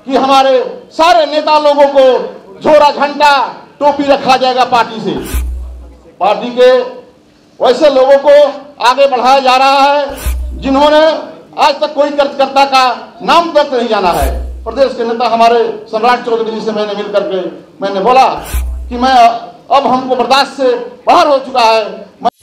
कि हमारे सारे नेता लोगों को झोरा झंडा टोपी रखा जाएगा पार्टी से। पार्टी के वैसे लोगों को आगे बढ़ाया जा रहा है जिन्होंने आज तक कोई कार्यकर्ता का नाम तक नहीं जाना है। प्रदेश के नेता हमारे सम्राट चौधरी जी से मैंने मिल करके मैंने बोला कि मैं अब हमको बर्दाश्त से बाहर हो चुका है।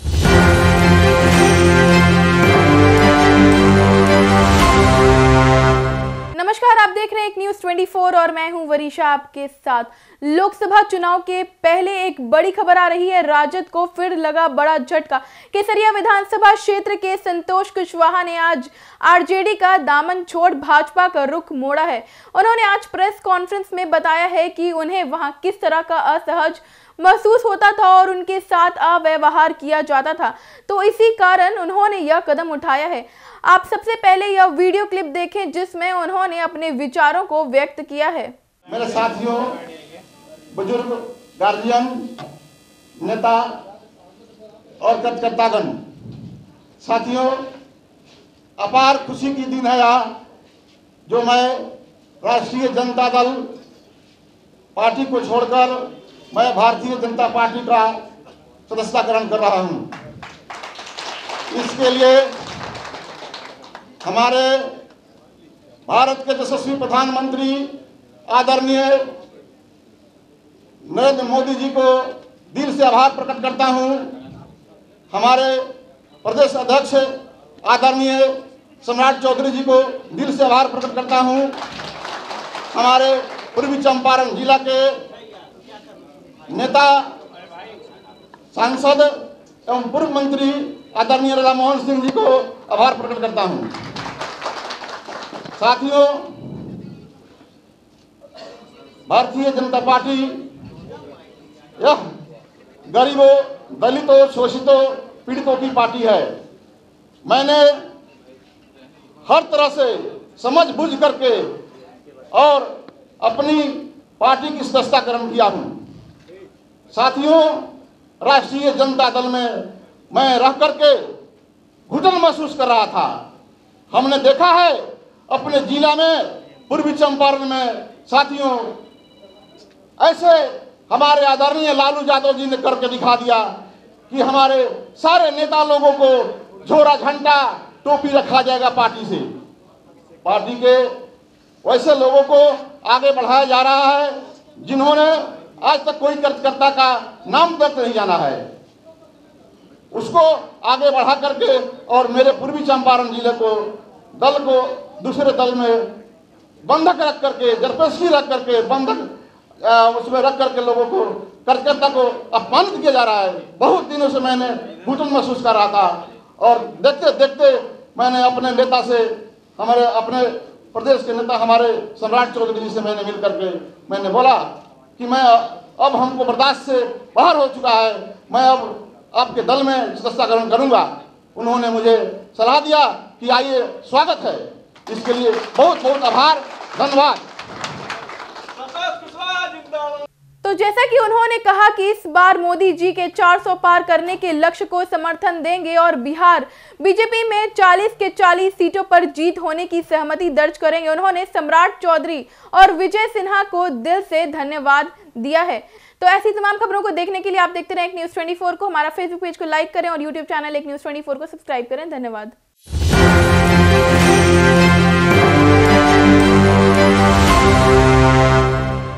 नमस्कार, आप देख रहे हैं एक न्यूज़ 24 और मैं हूं वरीशा आपके साथ। लोकसभा चुनाव के पहले एक बड़ी खबर आ रही है। राजद को फिर लगा बड़ा झटका। केसरिया विधानसभा क्षेत्र के संतोष कुशवाहा ने आज आरजेडी का दामन छोड़ भाजपा का रुख मोड़ा है। उन्होंने आज प्रेस कॉन्फ्रेंस में बताया है कि उन्हें वहां किस तरह का असहज महसूस होता था और उनके साथ अव्यवहार किया जाता था, तो इसी कारण उन्होंने यह कदम उठाया है। आप सबसे पहले यह वीडियो क्लिप देखें जिसमें उन्होंने अपने विचारों को व्यक्त किया है। मेरे साथियों, बुजुर्ग, गार्जियन, नेता और कार्यकर्तागण, साथियों, अपार खुशी की दिन है आज जो मैं राष्ट्रीय जनता दल पार्टी को छोड़कर मैं भारतीय जनता पार्टी का सदस्यताकरण कर रहा हूं। इसके लिए हमारे भारत के यशस्वी प्रधानमंत्री आदरणीय नरेंद्र मोदी जी को दिल से आभार प्रकट करता हूं। हमारे प्रदेश अध्यक्ष आदरणीय सम्राट चौधरी जी को दिल से आभार प्रकट करता हूं। हमारे पूर्वी चंपारण जिला के नेता, सांसद एवं पूर्व मंत्री आदरणीय राधा मोहन सिंह जी को आभार प्रकट करता हूं। साथियों, भारतीय जनता पार्टी यह गरीबों, दलितों, शोषितों, पीड़ितों की पार्टी है। मैंने हर तरह से समझ बूझ करके और अपनी पार्टी की सदस्यताकरण किया हूं। साथियों, राष्ट्रीय जनता दल में मैं रह करके घुटन महसूस कर रहा था। हमने देखा है अपने जिला में, पूर्वी चंपारण में, साथियों, ऐसे हमारे आदरणीय लालू यादव जी ने करके दिखा दिया कि हमारे सारे नेता लोगों को झोरा झंडा टोपी रखा जाएगा पार्टी से। पार्टी के वैसे लोगों को आगे बढ़ाया जा रहा है जिन्होंने आज तक कोई कार्यकर्ता का नाम तक नहीं जाना है, उसको आगे बढ़ा करके और मेरे पूर्वी चंपारण जिले को, दल को दूसरे दल में बंधक रख करके, जरपेशी रख करके, बंधक उसमें रख करके लोगों को, कार्यकर्ता को अपमानित किया जा रहा है। बहुत दिनों से मैंने घुटन महसूस कर रहा था और देखते देखते मैंने अपने नेता से, हमारे अपने प्रदेश के नेता हमारे सम्राट चौधरी जी से मैंने मिल करके मैंने बोला कि मैं अब हमको बर्दाश्त से बाहर हो चुका है, मैं अब आपके दल में सदस्यताकरण करूंगा। उन्होंने मुझे सलाह दिया कि आइए, स्वागत है। इसके लिए बहुत बहुत आभार, धन्यवाद। तो जैसा कि उन्होंने कहा कि इस बार मोदी जी के 400 पार करने के लक्ष्य को समर्थन देंगे और बिहार बीजेपी में 40 के 40 सीटों पर जीत होने की सहमति दर्ज करेंगे। उन्होंने सम्राट चौधरी और विजय सिन्हा को दिल से धन्यवाद दिया है। तो ऐसी तमाम खबरों को देखने के लिए आप देखते रहें एक न्यूज़ 24 को। हमारा फेसबुक पेज को लाइक करें और यूट्यूब चैनल एक न्यूज़ 24 को सब्सक्राइब करें। धन्यवाद।